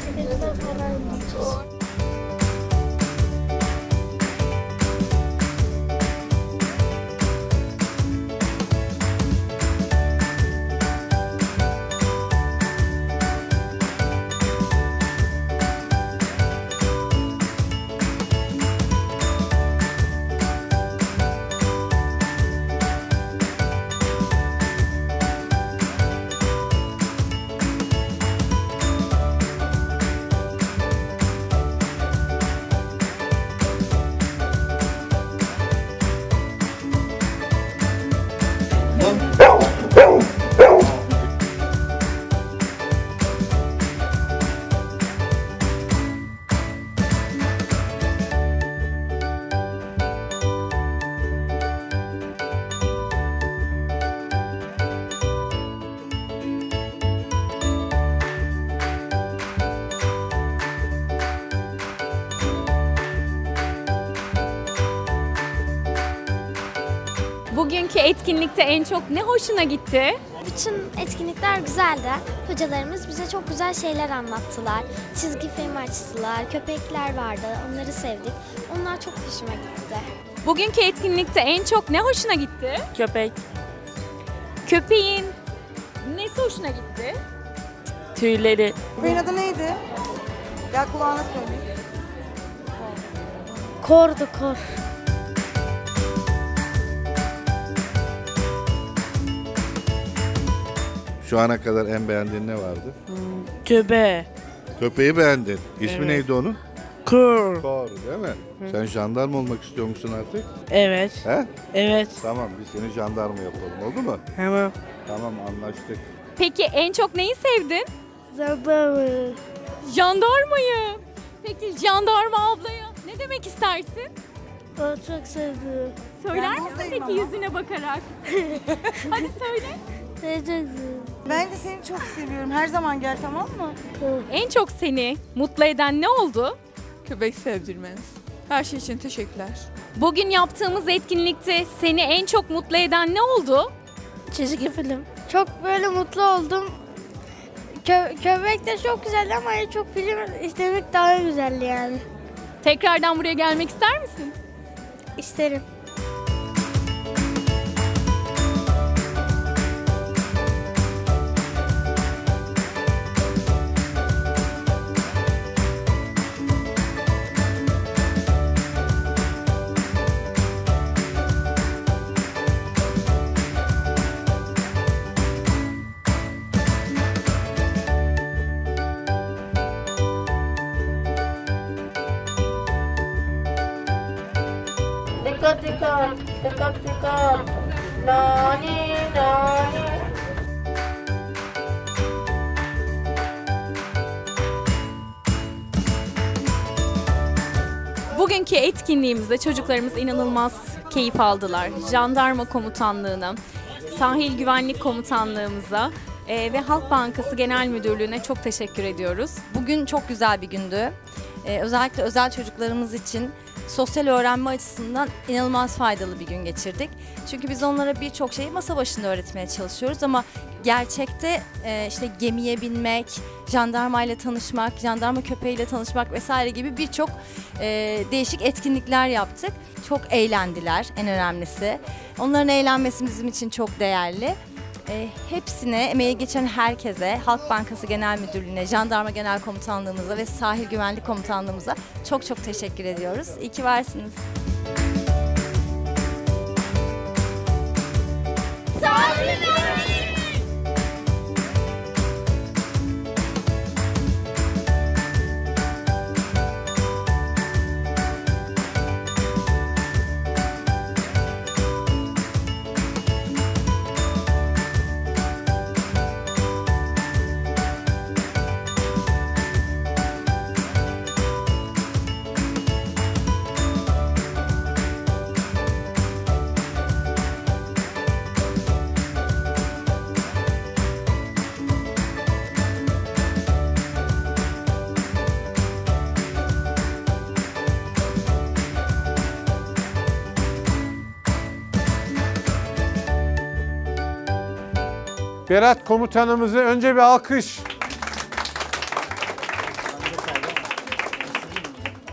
Bugünkü etkinlikte en çok ne hoşuna gitti? Bütün etkinlikler güzeldi. Hocalarımız bize çok güzel şeyler anlattılar. Çizgi film açtılar, köpekler vardı, onları sevdik. Onlar çok hoşuma gitti. Bugünkü etkinlikte en çok ne hoşuna gitti? Köpek. Köpeğin nesi hoşuna gitti? Tüyleri. Köpeğin adı neydi? Gel kulağına söyle. Kordu kor. Şu ana kadar en beğendiğin ne vardı? Köpeği. Köpeği beğendin. İsmi Evet. neydi onun? Kır. Kor, değil mi? Sen jandarma olmak istiyor musun artık? Evet. He? Evet. Tamam, biz seni jandarma yapalım, oldu mu? Tamam. Tamam, anlaştık. Peki en çok neyi sevdin? Jandarma. Jandarmayı. Peki jandarma ablaya ne demek istersin? Ben çok sevdim. Söyler Ben misin buradayım peki ama. yüzüne bakarak? Hadi söyle. Ben de seni çok seviyorum. Her zaman gel, tamam mı? En çok seni mutlu eden ne oldu? Köpek sevdirmeniz. Her şey için teşekkürler. Bugün yaptığımız etkinlikte seni en çok mutlu eden ne oldu? Çizgi film. Çok böyle mutlu oldum. Köpek de çok güzeldi ama en çok film izlemek daha güzeldi yani. Tekrardan buraya gelmek ister misin? İsterim. Dikkat dikkat. Dikkat dikkat. Nani nani. Bugünkü etkinliğimizde çocuklarımız inanılmaz keyif aldılar. Jandarma Komutanlığı'na, Sahil Güvenlik Komutanlığımıza ve Halk Bankası Genel Müdürlüğü'ne çok teşekkür ediyoruz. Bugün çok güzel bir gündü. Özellikle özel çocuklarımız için sosyal öğrenme açısından inanılmaz faydalı bir gün geçirdik. Çünkü biz onlara birçok şeyi masa başında öğretmeye çalışıyoruz ama gerçekte işte gemiye binmek, jandarmayla tanışmak, jandarma köpeğiyle tanışmak vesaire gibi birçok değişik etkinlikler yaptık. Çok eğlendiler en önemlisi. Onların eğlenmesi bizim için çok değerli. Hepsine, emeği geçen herkese, Halk Bankası Genel Müdürlüğü'ne, Jandarma Genel Komutanlığımıza ve Sahil Güvenlik Komutanlığımıza çok çok teşekkür ediyoruz. İyi ki varsınız. Berat komutanımızı önce bir alkış.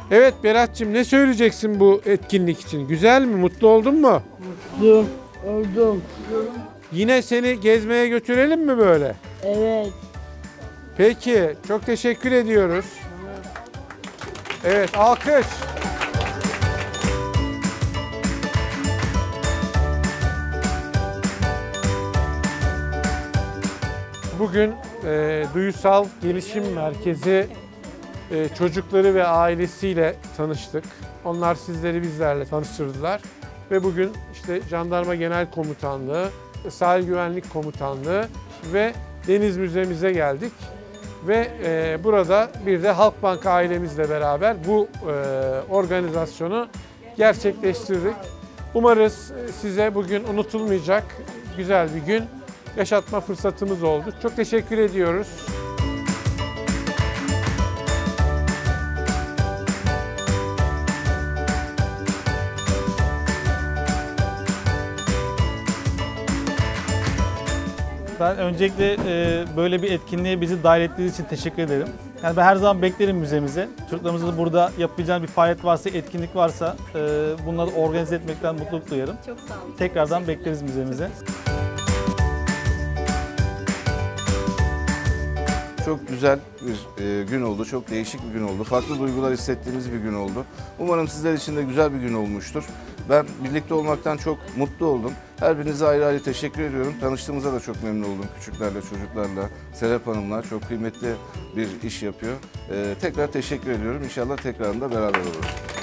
Evet Berat'cığım, ne söyleyeceksin bu etkinlik için? Güzel mi? Mutlu oldun mu? Oldum. Yine seni gezmeye götürelim mi böyle? Evet. Peki, çok teşekkür ediyoruz. Evet, alkış. Bugün Duysal Gelişim Merkezi çocukları ve ailesiyle tanıştık. Onlar sizleri bizlerle tanıştırdılar. Ve bugün işte Jandarma Genel Komutanlığı, Sahil Güvenlik Komutanlığı ve Deniz Müzemize geldik. Ve burada bir de Halkbank ailemizle beraber bu organizasyonu gerçekleştirdik. Umarız size bugün unutulmayacak güzel bir gün yaşatma fırsatımız oldu. Çok teşekkür ediyoruz. Ben öncelikle böyle bir etkinliğe bizi dahil ettiğiniz için teşekkür ederim. Yani ben her zaman beklerim müzemize. Çocuklarımızın burada yapabileceği bir faaliyet varsa, etkinlik varsa bunları organize etmekten mutluluk duyarım. Çok sağ olun. Tekrardan bekleriz müzemize. Çok güzel bir gün oldu, çok değişik bir gün oldu. Farklı duygular hissettiğimiz bir gün oldu. Umarım sizler için de güzel bir gün olmuştur. Ben birlikte olmaktan çok mutlu oldum. Her birinize ayrı ayrı teşekkür ediyorum. Tanıştığımıza da çok memnun oldum. Küçüklerle, çocuklarla, Serap Hanım'la çok kıymetli bir iş yapıyor. Tekrar teşekkür ediyorum. İnşallah tekrarında beraber oluruz.